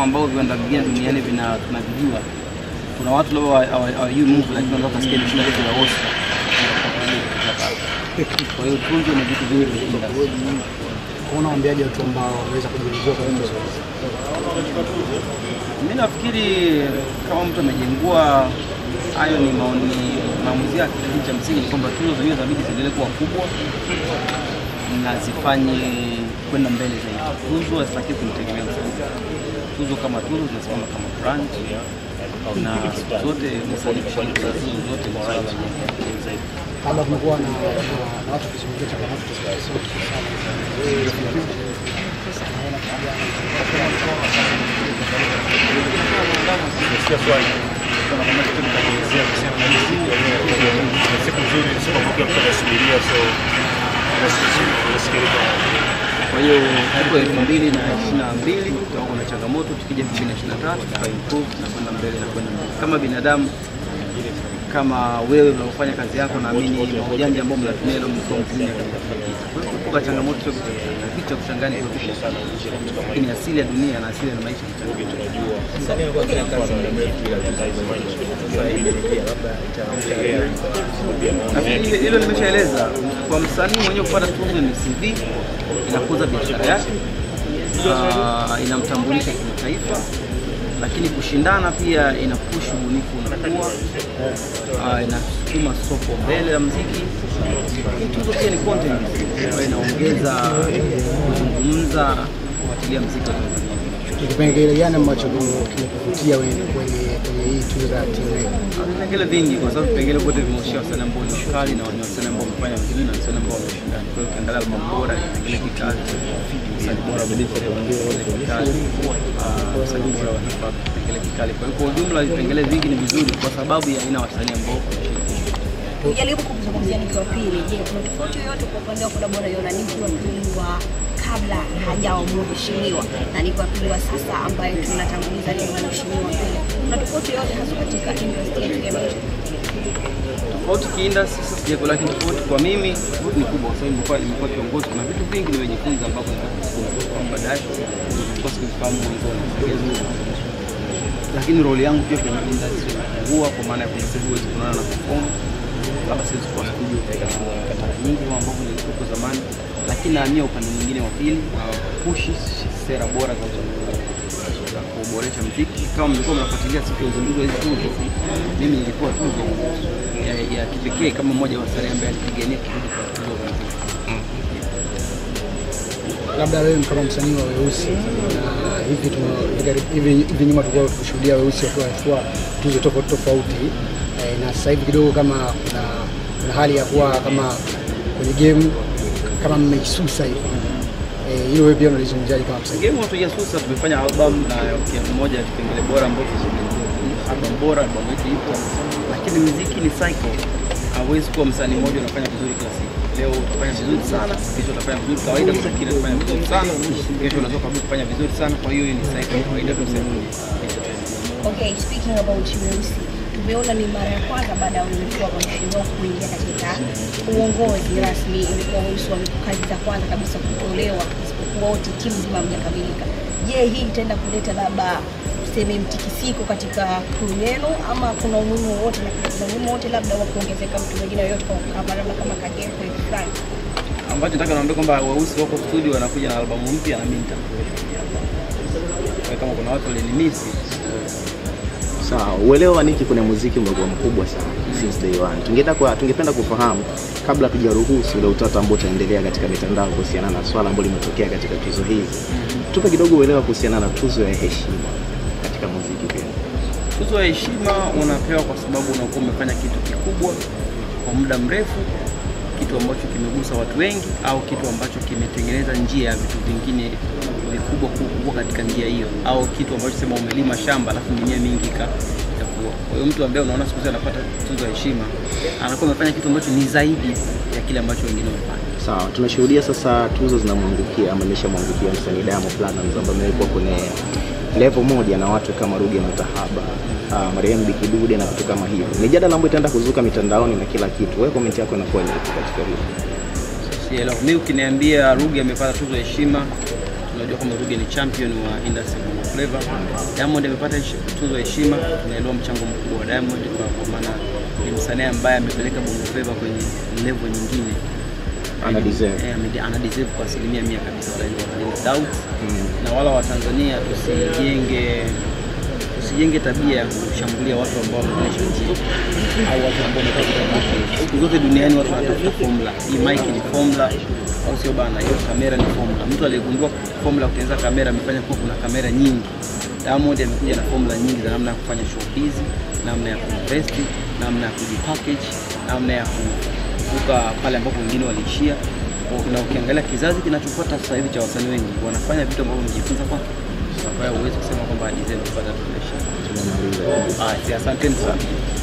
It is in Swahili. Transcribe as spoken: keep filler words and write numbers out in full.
ambao viwanda vingine duniani vina tunavijua. Kuna watu leo hawajui Mungu lakini wanataka kusikia mshinda wetu ya Oscar. Kwa hiyo Tuzo ni vitu vingi vingi. Kuna waambiaje watu ambao wanaweza kujengwa kwa Tuzo? Mimi nafikiri kama mtu amejengwa, hayo ni maoni maamuzi yake. Kitu cha msingi ni kwamba Tuzo zenyewe zabidi ziendelee kuwa kubwa na zifanye kwenda mbele zaidi. Tuzo hazitaki kumtegemea msanii. Tuzo kama Tuzo zinasimama kama brand na zote msanii kushiriki zote kwa sababu kama kumekuwa na watu kuzungumzia changamoto Nasikia swali kama kama kitu kitaelezea kusema na hizi siku nzuri ni siku ambayo tunasubiria, so nasikia. Kwa hiyo hapo elfu mbili na ishirini na mbili tutakuwa na changamoto, tukija elfu mbili na ishirini na tatu tutaimprove na kwenda mbele na kwenda mbele. Kama binadamu, kama wewe unafanya kazi yako, naamini maujanja ambao mnatumia leo mko mzima katika kitu. Kwa hiyo kutoka changamoto sio kitu cha kushangana, kwa kitu sana. Ni asili ya dunia na asili ya maisha. Sasa ni kwa sababu kazi ya mrefu bila kuzungumza. Sasa hivi pia labda itaongea. Hilo nimeshaeleza. Kwa msanii mwenyewe kupata tuzo ni C V, inakuza biashara yake, uh, inamtambulisha kimataifa, lakini kushindana pia inapush ubunifu unakuwa, uh, inasukuma soko mbele ya muziki. Tuzo pia ni content, kwa inaongeza kuzungumza, kufuatilia muziki. Kipengele gani ambacho kimekuvutia wewe kwenye kwenye hii tuzo ya timu? Vipengele vingi, kwa sababu vipengele vyote vimeoshia wasanii ambao ni shikali na wasanii ambao wamefanya vizuri na wasanii ambao wameshindana. Kwa hiyo ukiangalia album bora, kipengele kikali, wasanii bora bila kikali, wasanii bora wa hip hop, kipengele kikali. Kwa hiyo kwa ujumla vipengele vingi ni vizuri kwa sababu ya aina wasanii ambao Nijaribu kuzungumzia Nikki wa pili. Je, kuna tofauti yoyote kwa upande wa kula bora yona Nikki wa pili wa kabla hajawa mheshimiwa na Nikki wa pili wa sasa ambaye tunatanguliza ni mheshimiwa pili? Kuna tofauti yoyote hasa katika industry yetu ya music? Tofauti kiindustry sasa sijako, lakini tofauti kwa mimi ni kubwa kwa sababu nimekuwa nimekuwa kiongozi. Kuna vitu vingi nimejifunza ambapo nitakufunza kwa baadaye kwa sababu kama mwanzoni. Lakini role yangu pia kwenye industry huwa kwa maana ya kusaidia uweze kuona na perform. Kama sisi kwa studio katika nyingi ambao nilikuwa zamani, lakini naamia upande mwingine wa pili push sera bora za kuboresha muziki. Kama mlikuwa mnafuatilia siku ya uzinduzi hizi tuzo, mimi nilikuwa tuzo ya, ya kipekee kama mmoja wa wasanii ambaye alipigania kitu kwa tuzo. Labda wewe kama msanii wa weusi na hivi tu hivi hivi nyuma tulikuwa tukishuhudia weusi wakiwa tuzo tofauti tofauti, na sasa hivi kidogo kama kuna, kuna hali ya kuwa kama kwenye game kama mmejisusa hivi. Eh, hilo wewe pia unalizungumziaje kama msanii? Game watu jasusa, tumefanya album na kiasi moja kipengele bora ambacho album bora album yetu ipo, lakini muziki ni cycle. Hawezi kuwa msanii mmoja unafanya vizuri kila siku. Leo utafanya vizuri sana, kesho utafanya vizuri kawaida, muziki unafanya vizuri sana, kesho unatoka kabisa kufanya vizuri sana. Kwa hiyo ni cycle kawaida tuseme. Okay, speaking about weusi, tumeona ni mara ya kwanza baada ya ulikuwa mheshimiwa kuingia katika uongozi rasmi, ilikuwa weusi wa kazi za kwanza kabisa kutolewa, isipokuwa wote timu nzima mjakamilika. Je, hii itaenda kuleta labda tuseme mtikisiko katika Neno ama kuna umuhimu wote na kuna umuhimu wote labda wa kuongezeka mtu mwingine yoyote kama labda kama kageni kwa fulani? Ambacho nataka niambie kwamba weusi wako studio wanakuja na albamu mpya na mimi nitakuja. Kama kuna watu walinimisi. Sawa, uelewa wa Nikki kwenye muziki umekuwa mkubwa sana since day one. Tungependa kwa tungependa kufahamu kabla tujaruhusu ule utata ambao utaendelea katika mitandao kuhusiana na swala ambalo limetokea katika tuzo hizi. Tupe kidogo uelewa kuhusiana na tuzo ya heshima katika muziki pia. Tuzo ya heshima unapewa kwa sababu unakuwa umefanya kitu kikubwa kwa muda mrefu, kitu ambacho kimegusa watu wengi au kitu ambacho kimetengeneza njia ya vitu vingine vikubwa kubwa katika njia hiyo, au kitu ambacho sema umelima shamba alafu mimea mingi itakuwa. Kwa hiyo mtu ambaye unaona siku hizi anapata tuzo ya heshima anakuwa amefanya kitu ambacho ni zaidi ya kile ambacho wengine wamefanya. Sawa, tunashuhudia sasa tuzo zinamwangukia ama ameshamwangukia msanii Platnumz ambaye amekuwa kwenye level moja na watu kama Ruge Mutahaba, uh, Mariam Bikidude na vitu kama hivyo. Mijadala ambayo itaenda kuzuka mitandaoni na kila kitu. Wewe comment yako inakuwa ni katika hilo? Sielewa. Mimi ukiniambia Ruge amepata tuzo ya heshima, tunajua kama Ruge ni champion wa industry. Flava. Diamond amepata tuzo ya heshima, tunaelewa mchango mkubwa wa Diamond kwa, kwa maana ni msanii ambaye amepeleka Bongo Flava kwenye level nyingine. Ana deserve. Eh, ana deserve kwa asilimia mia kabisa, wala ni doubt. Mm. Na wala wa Tanzania tusijenge tusijenge tabia ya kushambulia watu ambao wanaonyesha njia au watu ambao wanatafuta market. Siku zote duniani watu wanatafuta formula. Hii mic ni formula au sio bana? Hiyo kamera ni formula. Mtu aliyegundua formula kutengeneza kamera amefanya kwa kuna kamera nyingi. Diamond amekuja na formula nyingi za namna ya kufanya showbiz, namna ya kuinvest, namna ya kujipackage, namna ya kuvuka pale ambapo wengine waliishia. Na ukiangalia kizazi kinachofuata sasa hivi cha wasanii wengi wanafanya vitu ambavyo mjifunza kwa sababu huwezi kusema kwamba deserve kupata tuzo. Ah, asante sana.